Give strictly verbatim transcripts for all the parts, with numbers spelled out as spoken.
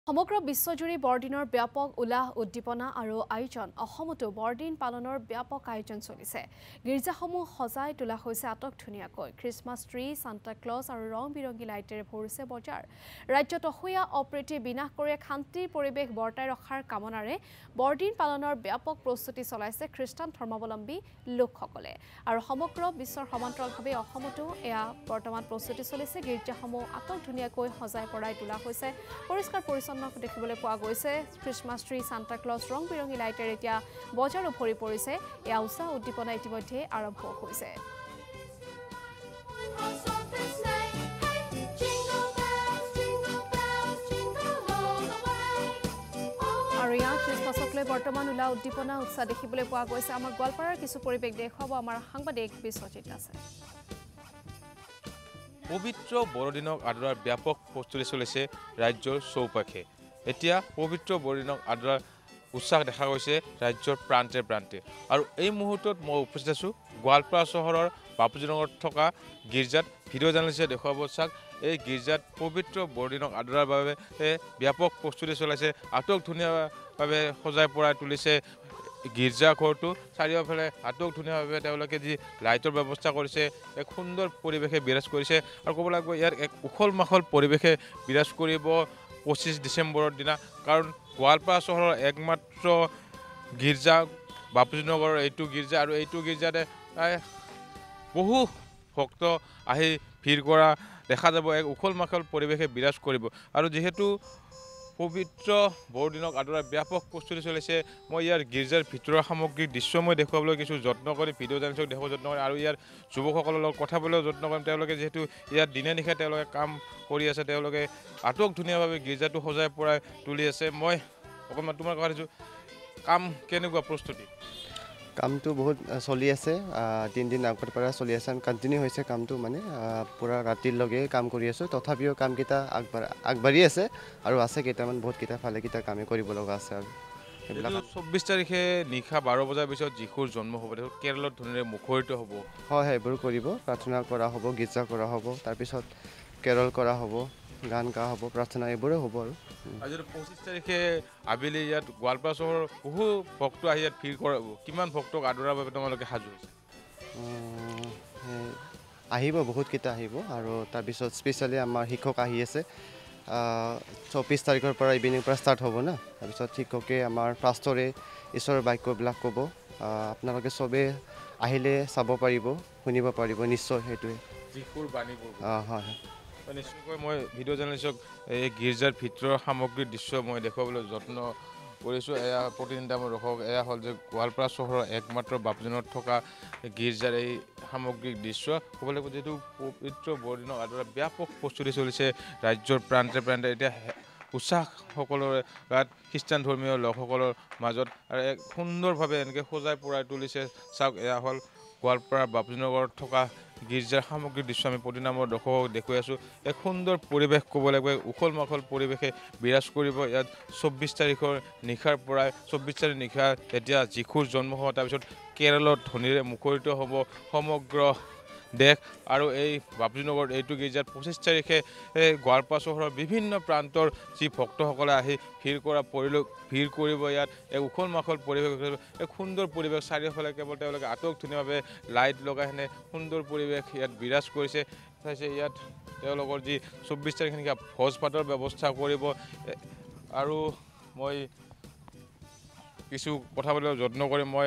সমগ্ৰ বিশ্বজুৰি বৰদিনৰ ব্যাপক উলাহ উদ্দীপনা আৰু আয়োজন অসমতো বৰদিন পালনৰ ব্যাপক আয়োজন চলিছে গীৰ্জাসমূহ সজাই তোলা হৈছে আটক ধুনীয়াকৈ খ্ৰীষ্টমাছ ট্ৰী সান্তা ক্লজ আৰু ৰং বিৰংগী লাইটেৰে ভৰিছে বজাৰ ৰাজ্যত অসূয়া অপ্ৰীতি বিনাশ কৰি শান্তিৰ পৰিৱেশ বৰ্তাই ৰখাৰ কামনাৰে বৰদিন পালনৰ ব্যাপক প্ৰস্তুতি চলাইছে খ্ৰীষ্টান ধৰ্মাৱলম্বী লোকসকলে আৰু সমগ্ৰ বিশ্বৰ সমান্তৰালভাৱে অসমতো এয়া বৰ্তমান প্ৰস্তুতি চলিছে গীৰ্জাসমূহ আটক ধুনীয়াকৈ সজাই পৰাই তোলা হৈছে পৰিষ্কাৰ পৰিচ্ছন্ন দেখিবলৈ পোৱা গৈছে খ্ৰীষ্টমাছ ট্ৰী সান্তা ক্লজ ৰং বিৰংগী লাইটেৰে এতিয়া বজাৰো ভৰি পৰিছে এয়া উৎসাহ উদ্দীপনা ইতিমধ্যে আৰম্ভ হৈছে আৰু ইয়াত খ্ৰীষ্টমাছক লৈ বৰ্তমান উলাহ উদ্দীপনা উৎসাহ দেখিবলৈ পোৱা গৈছে আমাৰ গোৱালপাৰাৰ কিছু পৰিৱেশ দেখুৱাব আমাৰ সাংবাদিক বিশ্বজিত আছে পবিত্ৰ বৰদিনক আদৰাৰ ব্যাপক প্ৰস্তুতি চলিছে ৰাজ্যৰ চৌপাশে এতিয়া পবিত্ৰ বৰদিনক আদৰাৰ উৎসাহ দেখা গৈছে ৰাজ্যৰ প্ৰান্তে প্ৰান্তে আৰু এই মুহূৰ্তত মই উপস্থিত আছো গোৱালপাৰা চহৰৰ বাপুজীনগৰত থকা গীৰ্জাত ভিডিঅ' জাৰ্নেলিষ্টে দেখুৱাব চাওক এই গীৰ্জাত পবিত্ৰ বৰদিনক আদৰাৰ বাবে ব্যাপক প্ৰস্তুতি চলাইছে আটক ধুনীয়াভাৱে সজাই পৰাই তুলিছে গীৰ্জা ঘৰটো চাৰিওফালে আটক ধুনীয়াভাৱে তেওঁলোকে যি লাইটৰ ব্যৱস্থা কৰিছে এক সুন্দৰ পৰিৱেশে বিৰাজ কৰিছে আৰু ক'ব লাগিব ইয়াৰ এক উখল মাখল পৰিৱেশে বিৰাজ কৰিব পঁচিছ ডিচেম্বৰৰ দিনা কাৰণ গোৱালপাৰা চহৰৰ একমাত্ৰ গীৰ্জা বাপুজীনগৰৰ এইটো গীৰ্জা আৰু এইটো গীৰ্জাতে বহু ভক্ত আহি ভিৰ কৰা দেখা যাব এক উখল মাখল পৰিৱেশে বিৰাজ কৰিব আৰু যিহেতু পবিত্ৰ বৰদিনক আদৰাৰ ব্যাপক প্ৰস্তুতি চলিছে মই ইয়াৰ গীৰ্জাৰ ভিতৰৰ সামগ্ৰিক দৃশ্য মই দেখুৱাবলৈ কিছু যত্ন কৰি ভিডিঅ' জাৰ্নেলিষ্টক দেখুৱাব যত্ন কৰি আৰু ইয়াৰ যুৱকসকলৰ লগত কথা পাতিবলৈ যত্ন কৰিম তেওঁলোকে যিহেতু ইয়াত দিনে নিশাই তেওঁলোকে কাম কৰি আছে তেওঁলোকে আটক ধুনীয়াভাৱে গীৰ্জাটো সজাই পৰাই তুলি আছে মই অকণমান তোমাৰ কথা দিছোঁ কাম কেনেকুৱা প্ৰস্তুতি কামটো বহুত চলি আছে তিনিদিন আগৰ পৰা চলি আছে কণ্টিনিউ হৈছে কামটো মানে পুৰা ৰাতিলৈকে কাম কৰি আছোঁ তথাপিও কামকেইটা আগবাঢ় আগবাঢ়ি আছে আৰু আছে কেইটামান বহুত কেইটা ভালেকেইটা কামেই কৰিব লগা আছে আৰু সেইবিলাক চৌব্বিছ তাৰিখে নিশা বাৰ বজাৰ পিছত যীশুৰ জন্ম হ'ব কেৰলত ধুনীয়াকৈ মুখৰিত হ'ব হয় সেইবোৰ কৰিব প্ৰাৰ্থনা কৰা হ'ব গীৰ্জা কৰা হ'ব তাৰপিছত কেৰল কৰা হ'ব গান গা হ'ব প্ৰাৰ্থনা এইবোৰে হ'ব আৰু আজি পঁচিছ তাৰিখে আবেলি ইয়াত গোৱালপাৰা চহৰৰ বহু ভক্ত আহি ইয়াত ভিৰ কৰাব কিমান ভক্তক আদৰাৰ বাবে তোমালোকে সাজু হৈছে আহিব বহুতকেইটা আহিব আৰু তাৰপিছত স্পেচিয়েলি আমাৰ শিক্ষক আহি আছে চৌব্বিছ তাৰিখৰ পৰা ইভিনিংৰ পৰা ষ্টাৰ্ট হ'ব না তাৰপিছত শিক্ষকে আমাৰ ফাৰ্ষ্টৰে ঈশ্বৰৰ বাক্যবিলাক ক'ব আপোনালোকে চবেই আহিলে চাব পাৰিব শুনিব পাৰিব নিশ্চয় সেইটোৱে যীশুৰ বাণী অঁ হয় হয় নিশ্চয়কৈ মই ভিডিঅ' জাৰ্নেলিষ্টক এই গীৰ্জাৰ ভিতৰৰ সামগ্ৰীৰ দৃশ্য মই দেখুৱাবলৈ যত্ন কৰিছোঁ এয়া প্ৰতিদিনটা মই ৰখক এয়া হ'ল যে গোৱালপাৰা চহৰৰ একমাত্ৰ বাপুজীনগৰত থকা গীৰ্জাৰ এই সামগ্ৰিক দৃশ্য ক'ব লাগিব যিহেতু পবিত্ৰ বৰদিনক আদৰাৰ ব্যাপক প্ৰস্তুতি চলিছে ৰাজ্যৰ প্ৰান্তে প্ৰান্তে এতিয়া উৎসাহ সকলোৰে গাত খ্ৰীষ্টান ধৰ্মীয় লোকসকলৰ মাজত আৰু এক সুন্দৰভাৱে এনেকৈ সজাই পৰাই তুলিছে চাওক এয়া হ'ল গোৱালপাৰা বাপুজীনগৰত থকা গীৰ্জাৰ সামগ্ৰিক দৃশ্য আমি প্ৰতিদিনামৰ দৰ্শকক দেখুৱাই আছোঁ এক সুন্দৰ পৰিৱেশ ক'ব লাগিব উখল মাখল পৰিৱেশে বিৰাজ কৰিব ইয়াত চৌব্বিছ তাৰিখৰ নিশাৰ পৰাই চৌব্বিছ তাৰিখ নিশা এতিয়া যীশুৰ জন্ম হ'ব তাৰপিছত কেৰলত ধনীৰে মুখৰিত হ'ব সমগ্ৰ দেশ আৰু এই বাপুজীনগৰত এইটো গীৰ্জাত পঁচিছ তাৰিখে গোৱালপাৰা চহৰৰ বিভিন্ন প্ৰান্তৰ যি ভক্তসকলে আহি ভিৰ কৰা পৰিলক ভিৰ কৰিব ইয়াত এক উখল মাখল পৰিৱেশ এক সুন্দৰ পৰিৱেশ চাৰিওফালে কেৱল তেওঁলোকে আটক ধুনীয়াভাৱে লাইট লগাই সেনে সুন্দৰ পৰিৱেশ ইয়াত বিৰাজ কৰিছে চাইছে ইয়াত তেওঁলোকৰ যি চৌব্বিছ তাৰিখে নিশা ভোজ ভাতৰ ব্যৱস্থা কৰিব আৰু মই কিছু কথা পাতিবলৈ যত্ন কৰি মই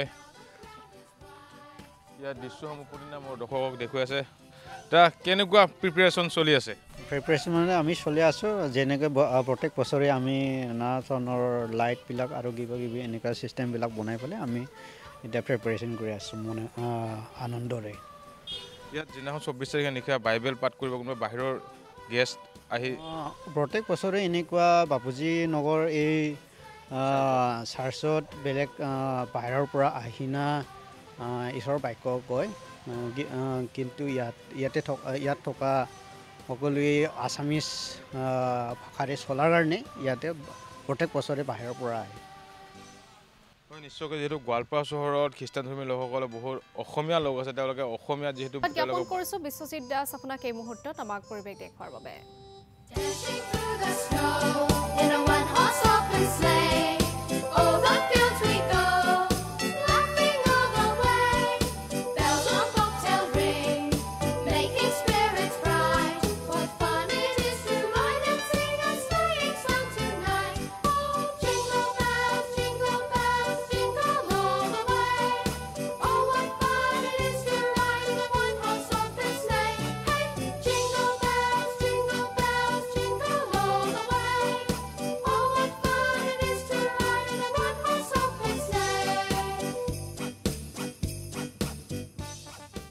ইয়াৰ দৃশ্যসমূহ প্ৰতিদিনা মোৰ দৰ্শকক দেখুৱাই আছে এতিয়া কেনেকুৱা প্ৰিপেৰেশ্যন চলি আছে প্ৰিপেৰেশ্যন মানে আমি চলি আছোঁ যেনেকৈ প্ৰত্যেক বছৰে আমি নানা ধৰণৰ লাইটবিলাক আৰু কিবা কিবি এনেকুৱা ছিষ্টেমবিলাক বনাই পেলাই আমি এতিয়া প্ৰিপেৰেশ্যন কৰি আছোঁ মানে আনন্দৰে ইয়াত যিদিনাখন চৌব্বিছ তাৰিখে নিশা বাইবেল পাঠ কৰিব কোনোবা বাহিৰৰ গেষ্ট আহি প্ৰত্যেক বছৰে এনেকুৱা বাপুজী নগৰ এই চাৰ্চত বেলেগ বাহিৰৰ পৰা আহিনা ঈশ্বৰৰ বাক্য কয় কিন্তু ইয়াত ইয়াতে থকা ইয়াত থকা সকলোৱে আছামিজ ভাষাৰে চলাৰ কাৰণে ইয়াতে প্ৰত্যেক বছৰে বাহিৰৰ পৰা আহে নিশ্চয়কৈ যেহেতু গোৱালপাৰা চহৰত খ্ৰীষ্টান ধৰ্মী লোকসকলে বহুত অসমীয়া লোক আছে তেওঁলোকে অসমীয়া যেহেতু জ্ঞাপন কৰিছোঁ বিশ্বজিৎ দাস আপোনাক এই মুহূৰ্তত আমাক পৰিৱেশ দেখুৱাৰ বাবে